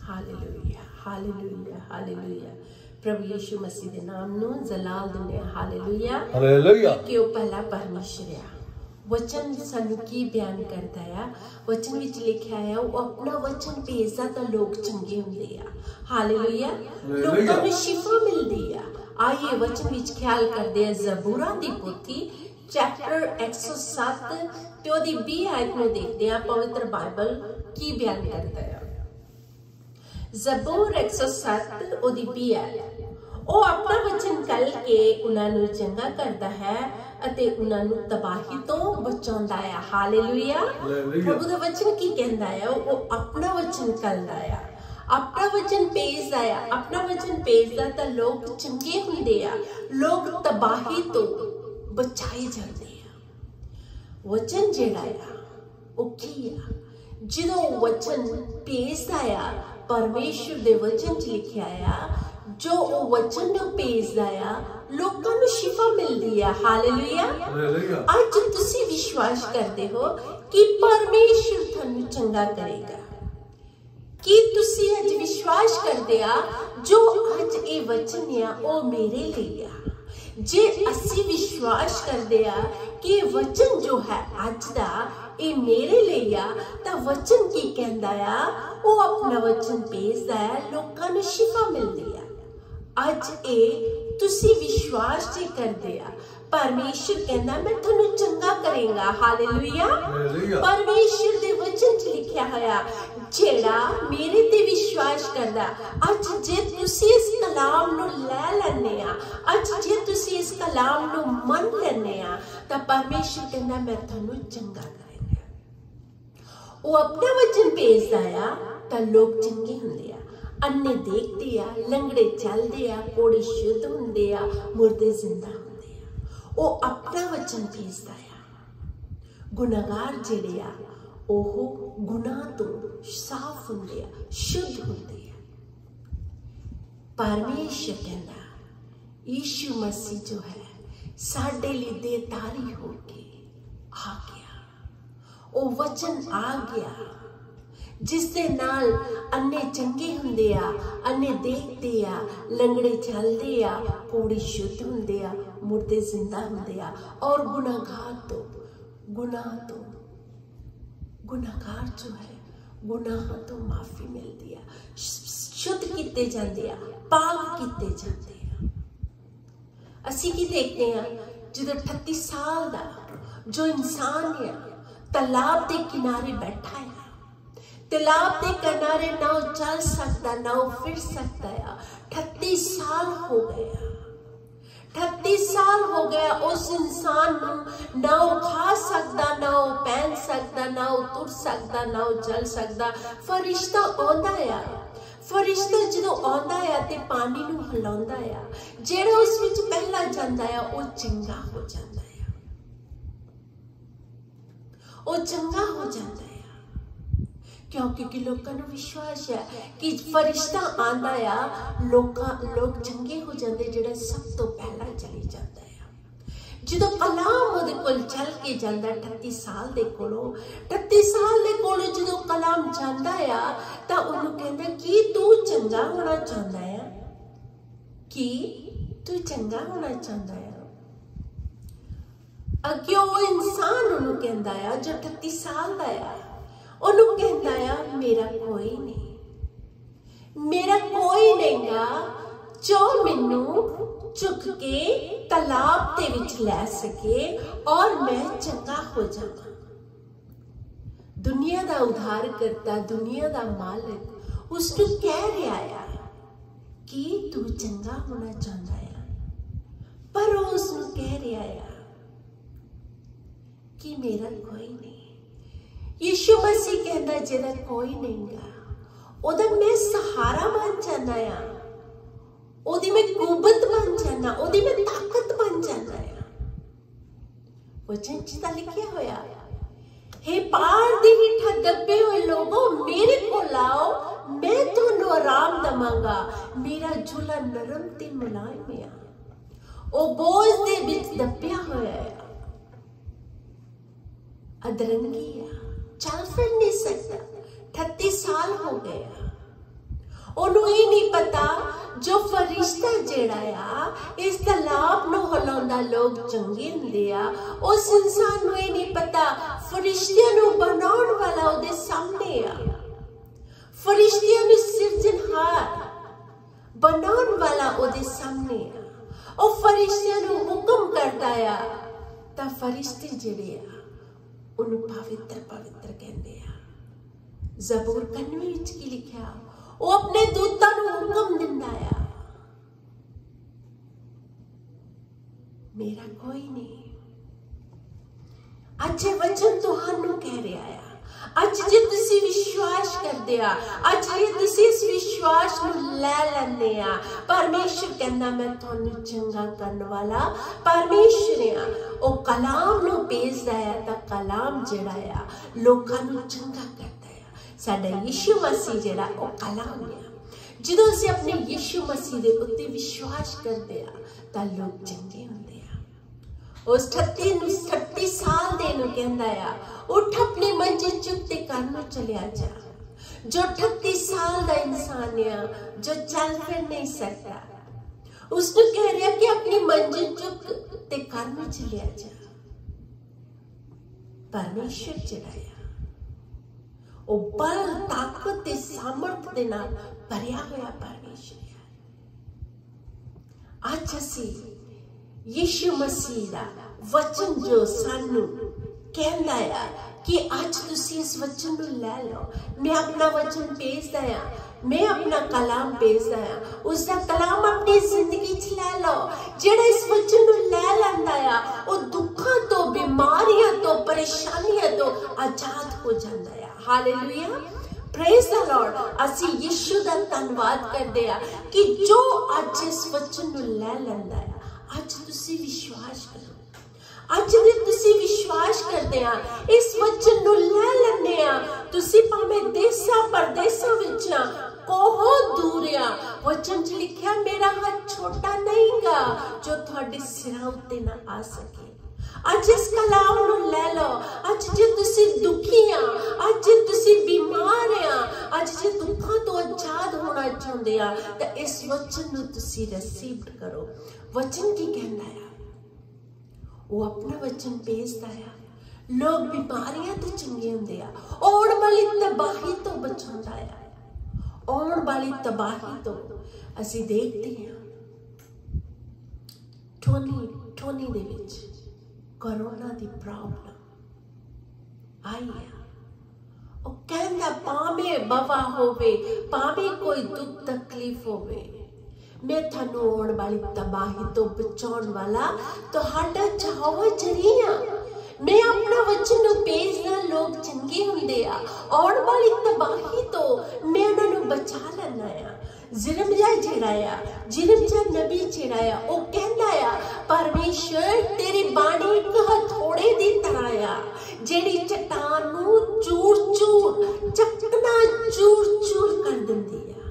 Hallelujah hallelujah hallelujah. प्रभु यीशु मसीह के नाम नो जलाल दिने हालेलुया हालेलुया। कि वो पहला परमेश्वर है। वचन सानू की बयान करता है, वचन विच लिखा है वो अपना वचन भेजदा तो लोग चंगे हुंदे आ। हालेलुया। लोकां नूं शिफा मिलदी आ। आइए वचन विच ख्याल करदे आ ज़बूरां दी पोथी चैप्टर 107 ते ओदी 20 आयत नूं देखदे आ। पवित्र बाइबल की बयान करता है। ज़बूर 107 ओदी 20 आयत। वो अपना वचन कल के उन्होंने चंगा करता है अते उन्होंने तबाही तो बचाता है। हालेलुया। प्रभु दा वचन की कहता है वो अपना वचन कलदा है, अपना वचन भेजदा है। अपना वचन भेजदा तो लोग चंगे हुंदे आ, लोग तबाही तो बचाए जाते हैं। वचन जेड़ा है वो की है, जो वचन भेजदा है परमेश्वर दे वचन च लिखा है जो वचन भेजदा है लोकां नूं शिफा मिलदी है। हालेलुया। आज तुसी विश्वास करते हो कि परमेश्वर थानू चंगा करेगा? कि तुसी आज विश्वास करते आ जो आज ये वचन है वो मेरे लिए आ? जे असी विश्वास करते आ कि वचन जो है आज दा ये मेरे लिए आ ता वचन की कहंदा आ वो अपना वचन भेजदा है लोकां नूं शिफा मिलदी है। आज ए तुसी विश्वास जे करदे आ परमेश्वर कहंदा मैं थानू चंगा करेगा। हालेलुया। परमेश्वर दे वचन च लिखा होया जेड़ा मेरे ते विश्वास करदा। आज जे तुसी इस कलाम नू ले लैने आ, आज जे तुसी इस कलाम नू मन लैने आ ता परमेश्वर कहंदा मैं थानू चंगा करेगा। वो अपना वचन भेजदा आ ता लोग चंगे हुंदे आ। अन्ने देखते आ, लंगड़े चलते आ, कोड़े शुद्ध हुंदे आ, मुर्दे जिंदा हुंदे आ। वो अपना वचन भेजदा आ। गुनाहगार जेड़े आ ओह गुनाह तो साफ हुंदे आ, शुद्ध हुंदे आ। परमेश्वर कहंदा यीशु मसीह जो है साडे लिए देतारी होके आ गया। वो वचन आ गया जिस दे नाल अन्ने चंगे हुंदे आ, अन्ने देखते आ, लंगड़े चलते आ, कोड़े शुद्ध हुंदे आ, मुर्दे जिंदा हुंदे आ। और गुनाहगार जो है गुनाह तो माफी मिलती है, शुद्ध किते जाते आ, पाक किते जाते आ। असी की देखते हैं जो 38 साल दा जो इंसान है तालाब के किनारे बैठा है, तालाब के किनारे ना चल सकता ना फिर सकता है। 38 साल हो गया, 38 साल हो गया उस इंसान नूं ना खा सकता, ना पहन सकता, ना तुर सकता, ना चल सकता। फरिश्ता आंदा है, फरिश्ता जो आंदा है ते पानी नूं हिलांदा है, जेड़ा उस विच पहला जांदा है वो चंगा हो जाता है, वो चंगा हो जाता है। क्योंकि लोगों को विश्वास है कि फरिश्ता आंदा है लोग चंगे हो जाते, जेड़ा सब तो पहला चली जाता है। जो कलाम उहदे कोल चल के जांदा 38 साल दे कोलों, 38 साल दे कोलों जो कलाम जांदा है तां उहनूं कहंदा कि तू चंगा होना चाहता है, कि तू चंगा होना चाहता है। अगे वो इंसान उहनूं कहंदा है जो 38 साल दा है, उन्होंने कहता है मेरा कोई नहींगा जो मैनू चुक के तालाब दे विच लै सके और मैं चंगा हो जावां। दुनिया दा उद्धार करता, दुनिया दा मालिक उसनू कह रहा है कि तू चंगा होना चाहता है, पर उसनू कह रहा है कि मेरा कोई नहीं। यीशु मसीह कहता जेदा कोई नहींगा ओदा मैं सहारा बन जाना आ, ओदी मैं कुवत बन जाना, ओदी मैं ताकत बन जाना आ। वचन च तां लिखिया होया हे पहाड़ दी हेठा दबे हुए लोगों मेरे को लाओ, मैं तुहानू आराम दवांगा। मेरा झूला नरम ते मुलायम आ, ओ बोझ दे विच दबिया होया है, अदरंगी आ, चल फिर नहीं सकता। 38 साल हो गया ਉਹਨੂੰ ਇਹ ਨਹੀਂ ਪਤਾ जो फरिश्ता जिहड़ा आ इस तालाब नूं हिलाउंदा लोग चंगे हुंदे आ, उस इंसान नूं ये नहीं पता फरिश्तियां नूं बनाउण वाला उहदे सामने आ, फरिश्तियां नूं सिरजनहार बनाउण वाला उहदे सामने आ। ओ फरिश्तियां नूं हुक्म करदा आ तां फरिश्ते जिहड़े आ उहनूं पवित्र पवित्र कहंदे आ। ज़बूर 91 विच की लिखिया, वो अपने दूतां नूं हुक्म दिंदा आ, मेरा कोई नहीं। अज वचन तुहानू कह रहा है, अज जे तुसी विश्वास करदे आ, अज जे तुसी इस विश्वास नूं लै लैंदे आ, परमेश्वर कहंदा मैं तुहानू चंगा करन वाला परमेश्वर आ। ओ कलाम नूं भेजदा है तां कलाम जिहड़ा आ लोकां नूं चंगा करदा है। साडा यीशु मसीह जिहड़ा ओ कलाम आ, जदों असीं अपने यीशु मसीह दे उत्ते विश्वास करदे आ तां लोग चंगे हुंदे आ। उस 38 साल दे नूं कहंदा आ, उठ अपनी मंजी चुक ते घर नूं चलिया जा। जो 38 साल दा इंसान आ, जो चल फिर नहीं सकता, उसनूं कह रहा कि अपनी मंजी चुक ते घर नूं चलिया जा। परमेश्वर जिहड़ा आ ओ बल ताकत ते सामर्थ दे नाल भरिया होया परमेश्वर है। आज असीं यीशु मसीह दा वचन जो सानू कहंदा है कि आज तुसी इस वचन नूं लै लो। मैं अपना वचन भेजदा आ, मैं अपना कलाम भेजदा आ, उसका कलाम अपनी जिंदगी च लै लो। जेड़ा इस वचन नूं लै लैंदा आ वो दुखां तो, बीमारियां तो, परेशानियां तो आजाद हो जांदा है। Hallelujah, praise the Lord. असी यीशु दा धन्नवाद करदे आ कि जो आज इस वचन नूं लै लैंदा है। आज तुसी विश्वास करो, आज जे तुसी विश्वास करदे आ, इस वचन नूं लै लैंदे आ, तुसी भावें देसां परदेसां विच कोहों दूर आ, वचन च लिखिया मेरा हाथ छोटा नहींगा जो तुहाडे सिरां उत्ते ना आ सके। आज इस कलाम नूं लै लो। आज जे तुसी दुखी आ, आज जे तुसी बीमार आ, आज जे दुखां तो आजाद होना चाहुंदे आ, तां इस वचन नूं तुसी रिसीव करो। वचन की कहंदा है, वो अपना वचन भेजदा है, लोग बीमारियां तो चंगे हुंदे आ, आउण वाली तबाही तो बचाउंदा है। आउण वाली तबाही तो असीं देखदे हां 2020 दे विच कोरोना दी प्रॉब्लम आई है। ओ कहंदा भावें बवा होवे, भावें कोई दुख तकलीफ होवे, मैं थानू आउण वाली तबाही तो बचाउण वाला तुहाडा चाहवा जरिया। मैं अपना वचन नूं भेजना, लोग चंगे हुंदे आ, आउण वाली तबाही तो मैं उन्हां नूं बचा लैना आ। जिरमया जिहड़ा आ, जिरमया नबी जिहड़ा आ, ओ कहंदा आ परमेश्वर तेरी बाणी एक हथौड़े दी तरह आ, जेड़ी चट्टान नूं चूर-चूर, चकना चूर-चूर कर दिंदी आ।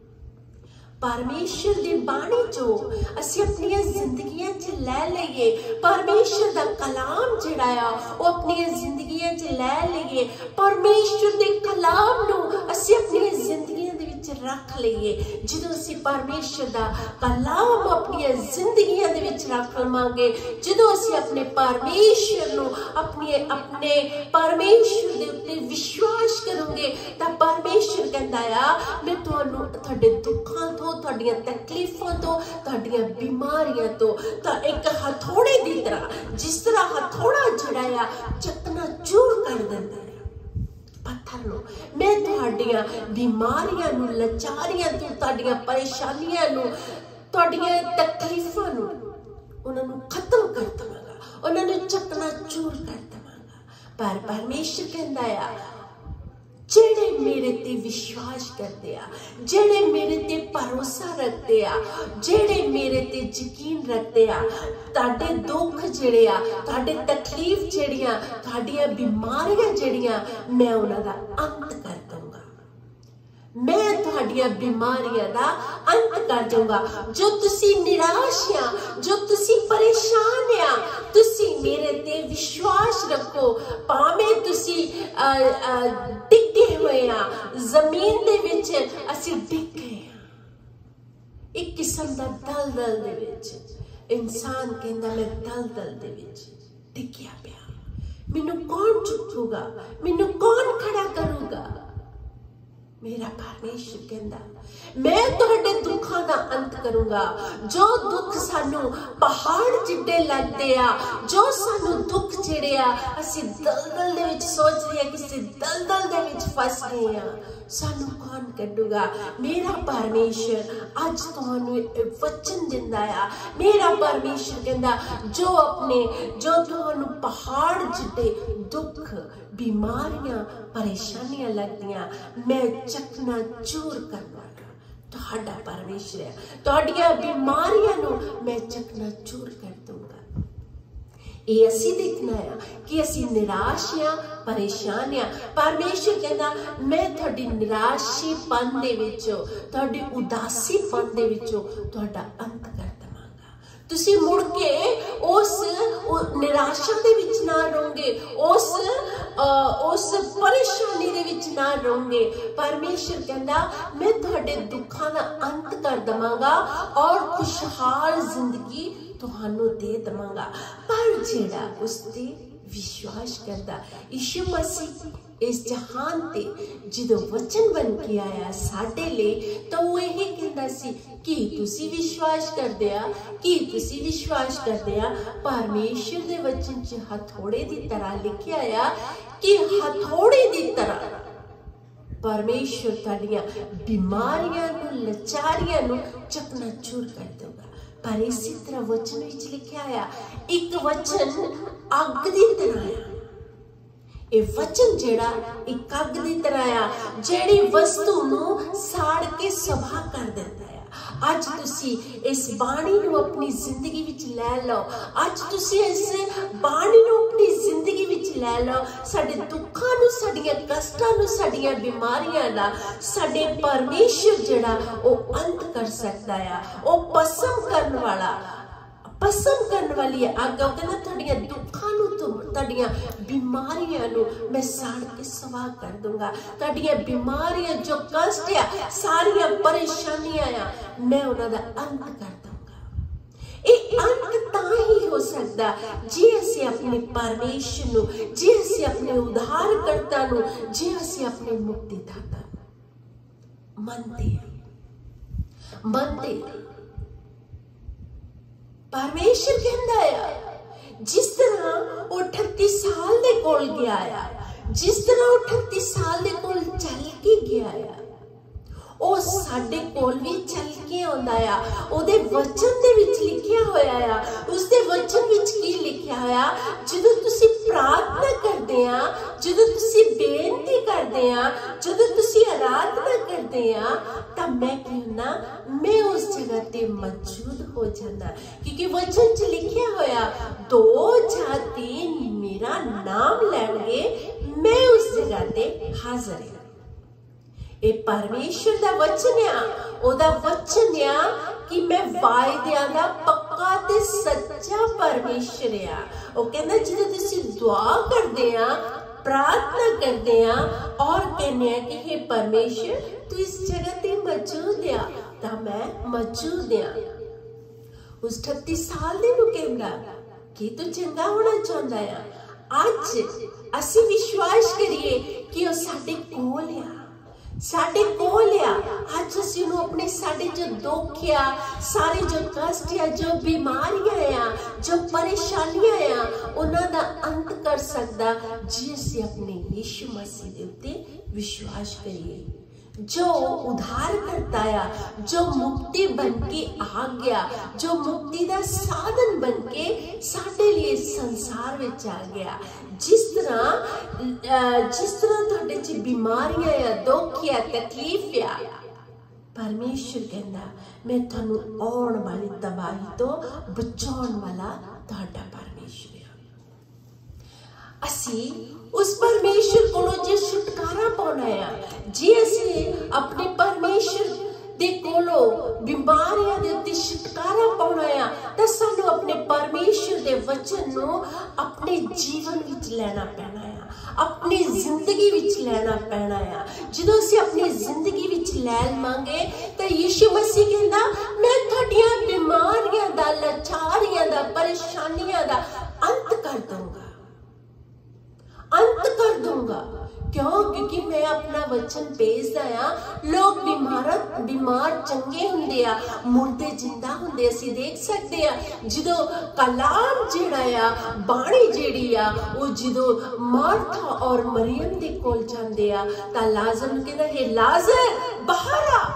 परमेश्वर दी बाणी जो असीं अपनी जिंदगियां च लै लईए, परमेश्वर दा कलाम जिहड़ा आ वो अपनी जिंदगियां च लै लईए, परमेश्वर दे कलाम नूं असीं अपनी जिंदगियां दे विच रख लईए। जदों असीं परमेश्वर दा कलाम अपनी जिंदगियां दे विच रख लवांगे, जदों असीं अपने परमेश्वर नूं अपने परमेश्वर दे उत्ते विश्वास करोगे, तां परमेश्वर कहंदा आ मैं तुहानूं तुहाडे दुखां तो, तुहाडीआं तकलीफां तो, तुहाडीआं बीमारियां तो तां एक हथौड़े दी तरह, जिस तरह हथौड़ा जिहड़ा आ चकना चूर कर दिंदा है पत्थर नूं, मैं तुहाडीआं बीमारियां नूं, लाचारियां नूं, तुहाडीआं परेशानियां नूं, तुहाडीआं तकलीफां नूं उन्हां नूं खत्म कर देवांगा, उन्हां नूं चकना चूर कर देवांगा। पर परमेश्वर कहंदा आ जेड़े मेरे ते विश्वास करते आ, जेड़े मेरे ते भरोसा रखते आ, जेड़े मेरे ते यकीन रखते आ, ताडे दुख जेड़े आ, ताडे तकलीफ जेड़ियां, ताडियां बीमारियां जेड़ियां, मैं उन्हां दा अंत कर दूंगा। मैं तुहाडियां बीमारियां दा अंत कर दूंगा। जो तुसी निराश आ, जो तुसी परेशान आ, तुसी मेरे ते विश्वास रखो। भावें तुसी डिगे हुए आ, जमीन दे विच असीं डिग गए, एक किस्म का दलदल दे विच इंसान कहंदा मैं दलदल दे विच डिग्गिया पिया, मैनू कौन चुकूगा, मैनू कौन खड़ा करूगा। मेरा परमेश्वर कहंदा मैं तुहाडे दुखों का अंत करूंगा। जो दुख सानू पहाड़ जिड्डे लगदे आ, जो सानू दुख जिहड़े आ असीं दलदल दे विच सोच रहे आ किसी दलदल दे विच फस गए आ, सानू कौन कड्डूगा। मेरा परमेश्वर अज तुहानू वचन दिंदा आ। मेरा परमेश्वर कहंदा जो तुहानू पहाड़ जिड्डे दुख बीमारियां परेशानियां लगदियां मैं चकना चूर करना तुहाडा परमेश्वर है। तुहाडियां बीमारियां नू मैं चकना चूर कर दूंगा। ये असी देखना है कि असी निराश या परेशान या परमेश्वर कहना मैं तुहाडी निराशीपन दे विचों तुहाडी उदासीपन दे विचों तुहाडा अंत कर देवांगा। तुसी मुड़ के उस निराशा दे विच ना रहोगे, उस परेशानी दे विच ना रहोगे। परमेश्वर कहंदा मैं तुहाडे दुखां दा अंत कर देवांगा और खुशहाल जिंदगी तुहानू दे देवांगा। पर जेड़ा उसते विश्वास करदा, यीशु मसीह इस जहान ते जो वचन बन के आया साडे ले, तो वो यही कहंदा सी कि तुसी विश्वास करदे आ, कि तुसी विश्वास करदे आ। परमेश्वर दे वचन च हथौड़े दी तरह लिखिया आया कि हथौड़े दी तरह परमेश्वर तुहाडियां बीमारियां नू लाचारियां नू चकनाचूर कर देगा। पर इसी तरह वचन विच लिखिया आया एक वचन अग दी तरह है। ये वचन जेड़ा एक अग दी तरह आ जेड़ी वस्तु नू साड़ के सभा कर देता है। आज तुसी इस बाणी नू अपनी जिंदगी विच लै लो, आज तुसी इस बाणी नू अपनी जिंदगी विच लै लो। साडे दुखां नू, साडियां कष्टां नू, साडियां बीमारियां दा साडे परमेश्वर जेड़ा ओ अंत कर सकदा है। ओ पसम करन वाला, पसम करने वाली है अग। कहना तुहाडियां दुखां नू, तुहाडियां बीमारियां नू मैं साड़ के सवा कर दूंगा। तुहाडियां बीमारियां जो कष्ट है, सारियां परेशानियां आ, मैं उन्हां दा अंत कर दूंगा। ये अंत तां ही हो सकदा जे असीं अपने परमेश्वर नू, जे असीं अपने उद्धारकर्ता नू, जे असीं अपने मुक्तिदाता मनदे परमेश्वर कहंदा है जिस तरह वो 38 साल दे कोल गया आ, जिस तरह वो 38 साल दे कोल चल के गया आ, ओ साडे कोल भी चल के आउंदा आ। ओदे वचन दे विच लिखिया होया आ, उसदे वचन विच की लिखिया होया, जदों तुसी प्रार्थना करदे आ, जदों तुसी बेनती करदे आ, जदों तुसी आराधना करदे आ, तां मैं की हुंदा, मैं उस जगह ते मौजूद हो जांदा। क्योंकि वचन च लिखिया होया 2 या 3 मेरा नाम लैणगे मैं उस जगह ते हाजिर है। ये परमेश्वर दा वचन आ, ओदा वचन आ कि मैं वायदियां दा पक्का ते सच्चा परमेश्वर आ। ओ कहंदा जदों तुसीं दुआ करदे आ, प्रार्थना करदे आ और कहने आ कि हे परमेश्वर तू इस जगह ते मौजूद आ, तां मैं मौजूद आ। उस 38 साल दे नू कहंदा कि तू चंगा होना चाहुंदा आ। अज असीं विश्वास करिए कि ओ साडे कोल आ, साडे कोल आ। अज असीं उहनूं अपने साडे जो दुख आ, सारे जो कष्ट आ, जो बीमारियां आ, जो परेशानियां आ, उन्हां दा अंत कर सकदा जे असीं अपने यीशु मसीह दे उत्ते विश्वास करिए। जो उद्धार करता है, जो मुक्ति बन के आ गया, जो मुक्ति का साधन बन के साडे लिए संसार में आ गया। जिस तरह तुहाडे च बीमारियां या दुख या तकलीफ या, परमेश्वर कहंदा मैं तुहानू आउण वाली तबाही तो बचाउण वाला तुहाडा परमेश्वर है। असी उस परमेश्वर कोलों जे छुटकारा पाउणा है, जे असी अपने परमेश्वर दे कोलों बीमारियां दे उत्ते छुटकारा पाउणा है, तां सानू अपने परमेश्वर दे वचन नू अपने जीवन विच लैना पैना है। अपनी जिंदगी विच लेना पैना आ। जदों असीं अपनी जिंदगी विच लै लवांगे तो यीशु मसीह कहंदा मैं तुहाडीआं बीमारियां दा, लाचारियां दा, परेशानियां दा अंत कर दूंगा, अंत कर दूंगा। क्यों? क्योंकि मैं अपना वचन भेजदा आ। लोग बीमार चंगे हुंदे आ, मुर्दे जिंदा हुंदे असीं देख सकदे आ। जदों कलाम जिहड़ा आ, बाणी जिहड़ी आ, वो जदों मार्था और मरियम दे कोल जांदे आ तां लाजर नूं कहंदा हे लाजर बाहर आ।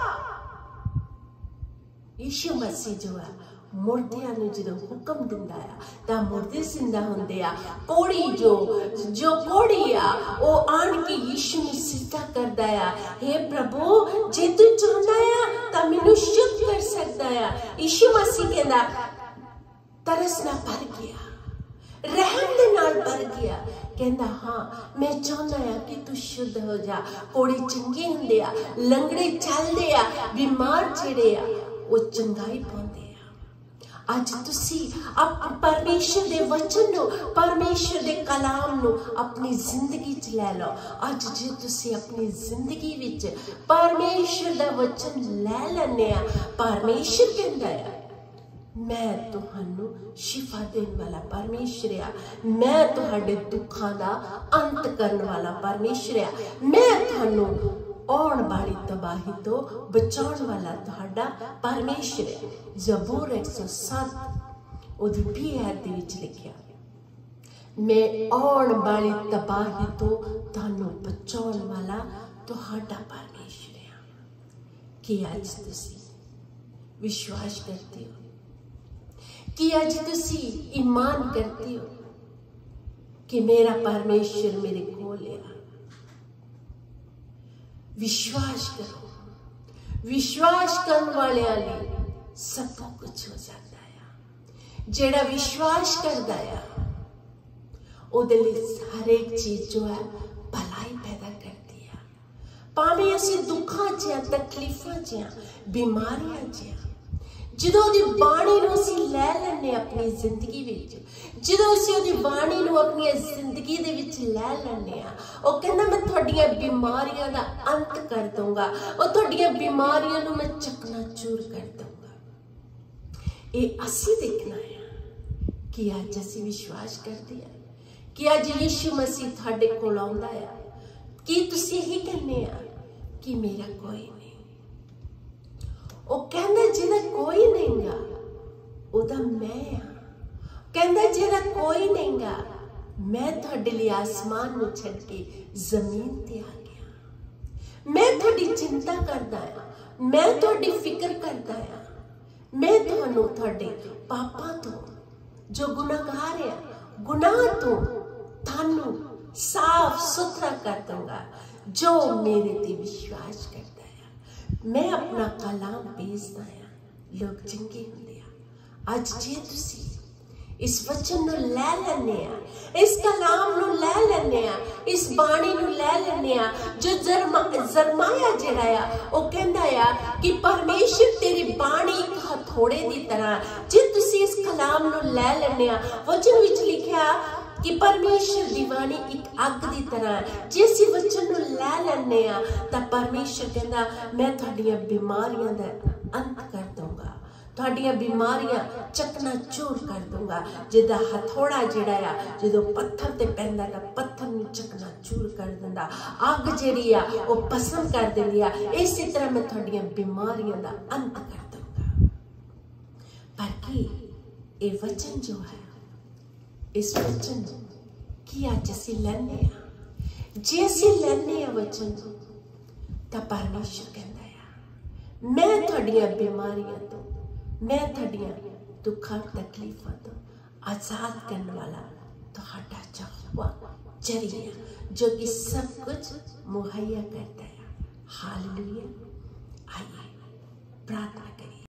यीशु मसीह जो है मुर्दियां नूं जदों हुक्म दिंदा आ तां मुर्दे जिंदा हुंदे आ। कोड़ी जो कोड़ी आ वो आण के यीशु नूं सिजदा करदा आ, हे प्रभु जे तू चाहंदा आ तां मैनूं शुद्ध कर सकदा आ। यीशु मसीह कहंदा तरस ना भर गया, रहम दे नाल भर गया। कहंदा हाँ मैं चाहंदा आ कि तू शुद्ध हो जा। कोड़ी चंगे हुंदे आ, लंगड़े चलदे आ, बीमार जेड़े आ वो चंगाई पाउंदे आ। अज तुसी परमेश्वर दे वचन नो, परमेश्वर दे कलाम नो अपनी जिंदगी च लै लो। अज जे तुसी अपनी जिंदगी विच परमेश्वर दा वचन लै लैने आ, परमेश्वर कहंदा है मैं तुहानू शिफा देने वाला परमेश्वर आ, मैं तुहाडे दुखां दा अंत करने वाला परमेश्वर आ, मैं तुहानू आने वाली तबाही तो बचाने वाला तुहाडा परमेश्वर है। जबूर 107 ओदी 20 आयत दे विच लिखिया मैं आने वाली तबाही तो तुहानू बचाने वाला तुहाडा परमेश्वर है। कि अज तुसी विश्वास करते हो? कि अज तुसी ईमान करते हो कि मेरा परमेश्वर मेरे कोल है? विश्वास करो, विश्वास करने वाले सब कुछ हो जाता है। जेड़ा विश्वास करता है उहदे लई हर एक चीज जो है भलाई पैदा करती है। भावें असीं दुखां च, तकलीफां च, बीमारियां च, जदों दी बाणी नूं असीं लै लैने अपनी जिंदगी विच, जदों असीं उहदी बाणी नूं अपनी जिंदगी दे विच लै लैने आ, वो कहंदा मैं तुहाडीआं बीमारियां दा अंत कर दूंगा, और तुहाडीआं बीमारियां नूं मैं चकनाचूर कर दूंगा। ये असीं देखना है कि अज असीं विश्वास करदे आ कि अज यीशु मसीह तुहाडे कोल आउंदा है। कि तुसीं यही कहने आ कि मेरा कोई नहीं? वो कहंदा जिहदा कोई नहींगा ओदा मैं आ। कहंदा जिहदा कोई नहींगा मैं तुहाडे लई आसमान नूं छड्ड के जमीन ते आ गया। मैं तुहाडी चिंता करदा आ, मैं तुहाडी फिक्र करदा आ, मैं तुहानू तुहाडे पापां तो जो गुनाहगार है गुनाह तो थानू साफ सुथरा कर दूंगा जो मेरे ते विश्वास करता है। मैं अपना कलाम भेजदा आ, लोग चंगे हुंदे आ। अज जे तुसी इस वचन नूं लै लैने आ, इस कलाम नूं लै लैने आ, इस बाणी नूं लै लैने आ, जो जरमाया जिहड़ा आ वो कहंदा आ कि परमेश्वर तेरी बाणी एक हथौड़े दी तरह। जे तुसी इस कलाम नूं लै लैने आ, वचन विच लिखिआ कि परमेश्वर दी बाणी एक अग दी तरह। जे असीं वचन नूं लै लैने आ तां परमेश्वर कहंदा मैं तुहाडीआं बीमारियां दा अंत कर दूंगा, तुहाडीआं बीमारियां चकनाचूर कर दूंगा। जिदा हथौड़ा जिहड़ा आ जदों पत्थर ते पैंदा तां पत्थर नूं चकनाचूर कर दिंदा, अग जिहड़ी आ वो भस्म कर दिंदी आ। इसी तरह मैं तुहाडीआं बीमारियां दा अंत कर दूंगा। पर कि ये वचन जो है, इस वचन की अज असीं लैने आ, जे असीं लैने आ वचन तां परमेश्वर कहंदा आ मैं तुहाडीआं बीमारियां तो, मैं तुहाडीआं दुखां तकलीफां तो आजाद करने वाला तुहाडा यहोवा जरिया जो कि सब कुछ मुहैया करता है। हालेलुया। आइए प्रार्थना